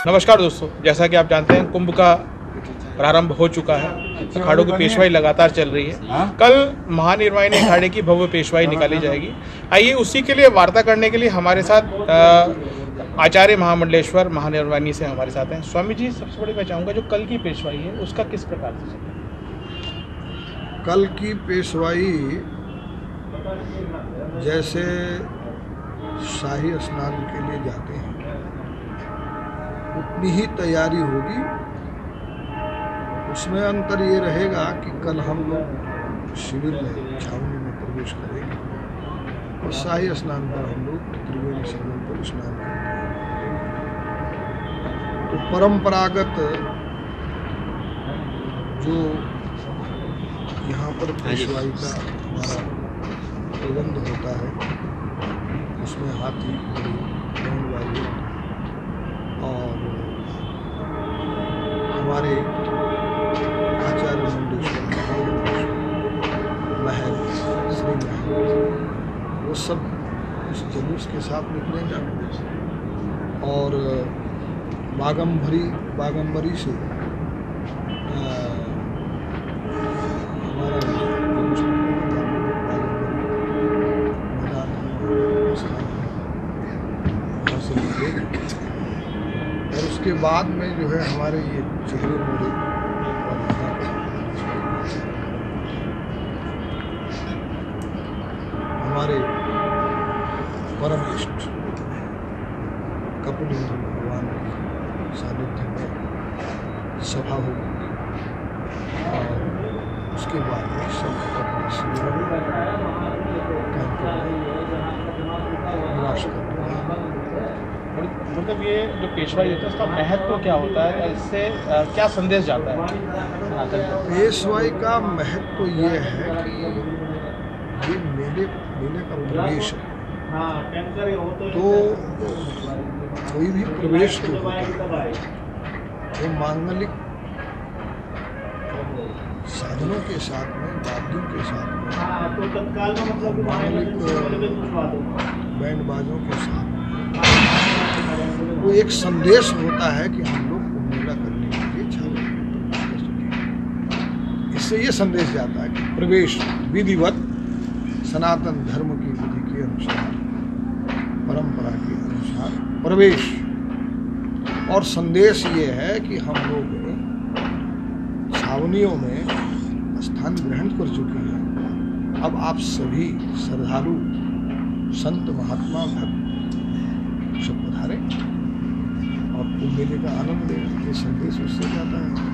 नमस्कार दोस्तों, जैसा कि आप जानते हैं कुंभ का प्रारंभ हो चुका है। अखाड़ों की पेशवाई लगातार चल रही है। कल महानिर्वाणी अखाड़े की भव्य पेशवाई निकाली जाएगी। आइए उसी के लिए वार्ता करने के लिए हमारे साथ आचार्य महामंडलेश्वर महानिर्वाणी से हमारे साथ हैं। स्वामी जी, सबसे बड़ी मैं चाहूँगा जो कल की पेशवाई है उसका किस प्रकार से चलेगा? कल की पेशवाई जैसे शाही स्नान के लिए जाते हैं उतनी ही तैयारी होगी। उसमें अंतर ये रहेगा कि कल हम लोग शिविर में छावनी में प्रवेश करेंगे और शाही स्नान पर हम लोग त्रिवेणी संगम पर स्नान करेंगे। तो परंपरागत जो यहाँ पर पेशवाई का हमारा प्रबंध होता है उसमें हाथी बैलगाड़ी और हमारे आचार्य मंडलेश्वर महल श्री महल वो सब उस जुलूस के साथ निकलेगा और बागम्बरी से हमारा वहाँ से निकलेगा और उसके बाद में जो है हमारे ये चेहरे मोड़े हमारे परम इष्ट कपिलेंद्र भगवान के सानिध्य में सभा होगी और उसके बाद में सब अपने शिविर कैंप में निवास करते हैं। मतलब ये जो पेशवाई होता है उसका महत्व क्या होता है? इससे क्या संदेश जाता है? पेशवाई का महत्व ये है कि ये मेले का प्रवेश है। तो कोई भी प्रवेश जो होता है वो मांगलिक साधनों के साथ में, वाद्यों के साथ में, मांगलिक बैंड बाजों के साथ वो एक संदेश होता है कि हम लोग को मेला करने के लिए छावनी में प्रवेश कर चुके हैं। इससे ये संदेश जाता है कि प्रवेश विधिवत सनातन धर्म की विधि के अनुसार, परंपरा के अनुसार प्रवेश। और संदेश ये है कि हम लोग छावनियों में स्थान ग्रहण कर चुके हैं। अब आप सभी श्रद्धालु संत महात्मा भक्त सब पधारे और कुंभ मेले का आनंद लें। ये संदेश उससे जाता है।